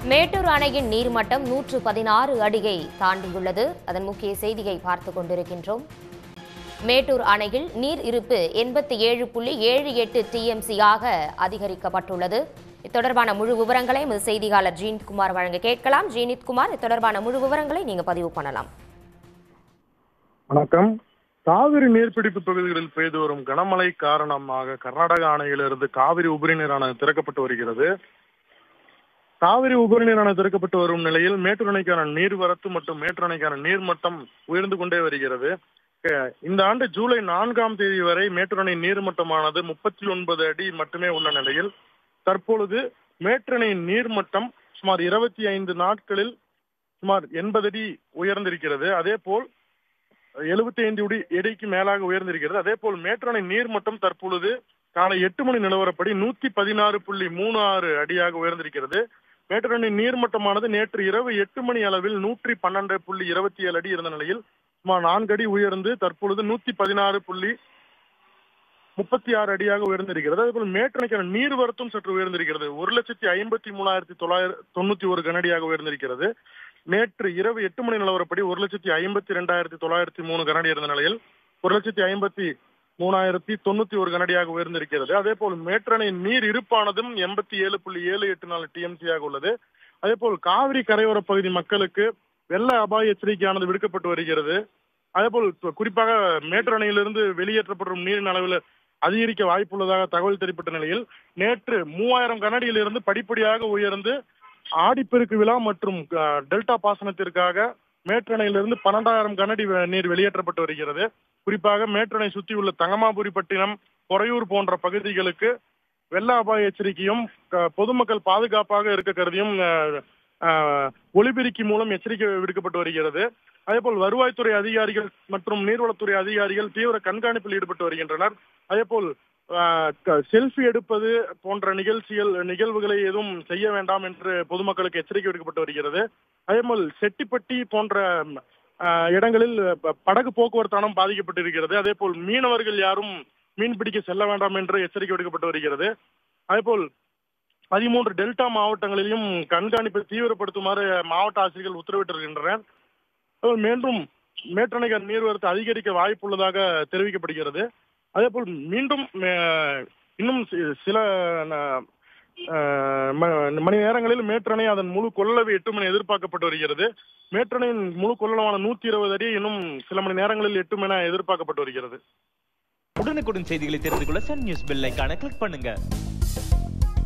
மேட்டூர் அணையின் நீர்மட்டம் 116 அடியை தாண்டியுள்ளது. அதன் முக்கிய செய்தியை பார்த்துக் கொண்டிருக்கின்றோம். மேட்டூர் அணையில் நீர் இருப்பு 87.78 TMC ஆக அதிகரிக்கப்பட்டுள்ளது. இத்தொடர்பான முழு விவரங்களை செய்தியாளர் ஜீனித்குமார் வழங்க கேட்கலாம். ஜீனித்குமார், இத்தொடர்பான முழு விவரங்களை நீங்க பதிவு பண்ணலாம். வணக்கம். காவிரி நீர்பிடிப்பு பகுதிகளில் பெய்து வரும் கனமழை காரணமாக கர்நாடக அணையிலிருந்து காவிரி உபரி நீரானது திறக்கப்பட்டு வருகிறது. காவிரி உபரி நீரானது திறக்கப்பட்டு வரும் நிலையில் மேட்டூர் அணைக்கான நீர்வரத்து மற்றும் மேட்டூர் அணைக்கான நீர்மட்டம் உயர்ந்து கொண்டே வருகிறது. இந்த ஆண்டு ஜூலை 4ஆம் தேதி வரை மேட்டூர் அணை நீர்மட்டமானது 39 அடி மட்டுமே உள்ள நிலையில் தற்பொழுது மேட்டூர் அணையின் நீர்மட்டம் சுமார் 25 நாட்களில் சுமார் 80 அடி உயர்ந்திருக்கிறது. அதே போல் 75 அடிக்கு மேலாக உயர்ந்திருக்கிறது. அதே போல் மேட்டூர் அணை நீர்மட்டம் தற்பொழுது காலை 8 மணி நிலவரப்படி 116.36 அடியாக உயர்ந்திருக்கிறது. மேட்டூர் அணை நீர்மட்டமானது நேற்று இரவு 8 மணி அளவில் 112.27 அடி இருந்த நிலையில் சுமார் 4 அடி உயர்ந்து தற்பொழுது 116.36 அடியாக உயர்ந்திருக்கிறது. அதேபோல் மேட்டூர் அணைக்கான நீர்வரத்தும் சற்று உயர்ந்திருக்கிறது. 1,53,391 கனஅடியாக உயர்ந்திருக்கிறது. நேற்று இரவு 8 மணி நிலவரப்படி 1,52,903 கனஅடி இருந்த நிலையில் 1,53,391 கனஅடியாக உயர்ந்திருக்கிறது. அதே போல் மேட்டூர் அணை நீர் இருப்பானதும் 87.784 TMC ஆக உள்ளது. அதே போல் காவிரி கரையோர பகுதி மக்களுக்கு வெள்ள அபாய எச்சரிக்கையானது விடுக்கப்பட்டு வருகிறது. அதேபோல் குறிப்பாக மேட்டூர் அணையிலிருந்து வெளியேற்றப்படும் நீரின் அளவில் அதிகரிக்க வாய்ப்புள்ளதாக தகவல் தெரிவித்த நிலையில் நேற்று 3000 கனஅடியிலிருந்து படிப்படியாக உயர்ந்து ஆடிப்பெருக்கு விழா மற்றும் டெல்டா பாசனத்திற்காக மேட்டூர் அணையிலிருந்து 12,000 கனஅடி நீர் வெளியேற்றப்பட்டு வருகிறது. குறிப்பாக மேட்டூர் அணை சுற்றியுள்ள தங்கமாபுரிப்பட்டினம், பொறையூர் போன்ற பகுதிகளுக்கு வெள்ள அபாய எச்சரிக்கையும் பொதுமக்கள் பாதுகாப்பாக இருக்க கருதியும் ஒலிபெருக்கி மூலம் எச்சரிக்கை விடுக்கப்பட்டு வருகிறது. அதேபோல் வருவாய்த்துறை அதிகாரிகள் மற்றும் நீர்வளத்துறை அதிகாரிகள் தீவிர கண்காணிப்பில் ஈடுபட்டு வருகின்றனர். அதேபோல் செல்ஃபி எடுப்பது போன்ற நிகழ்வுகளை எதுவும் செய்ய வேண்டாம் என்று பொதுமக்களுக்கு எச்சரிக்கை விடுக்கப்பட்டு வருகிறது. அதேபோல் செட்டிப்பட்டி போன்ற இடங்களில் படகு போக்குவரத்தானம் பாதிக்கப்பட்டிருக்கிறது. அதே போல் மீனவர்கள் யாரும் மீன் பிடிக்க செல்ல வேண்டாம் என்று எச்சரிக்கை விடுக்கப்பட்டு வருகிறது. அதேபோல் 13 டெல்டா மாவட்டங்களிலும் கண்காணிப்பை தீவிரப்படுத்துமாறு மாவட்ட ஆட்சியர்கள் உத்தரவிட்டிருக்கின்றனர். மீண்டும் மேட்டூர் அணைக்கான நீர்வரத்து அதிகரிக்க வாய்ப்புள்ளதாக தெரிவிக்கப்படுகிறது. அதே போல் மீண்டும் இன்னும் சில மணி நேரங்களில் மேட்டூர் அணை அதன் முழு கொள்ளளவு 8 மணி எதிர்பார்க்கப்பட்டு வருகிறது. மேட்டூர் அணையின் முழு கொள்ளளவான 120 அடி இன்னும் சில மணி நேரங்களில் 8 என எதிர்பார்க்கப்பட்டு வருகிறது. உடனுக்குடன் செய்திகளை தெரிந்து கொள்ள சன் நியூஸ் பெல் ஐகானை கிளிக் பண்ணுங்க.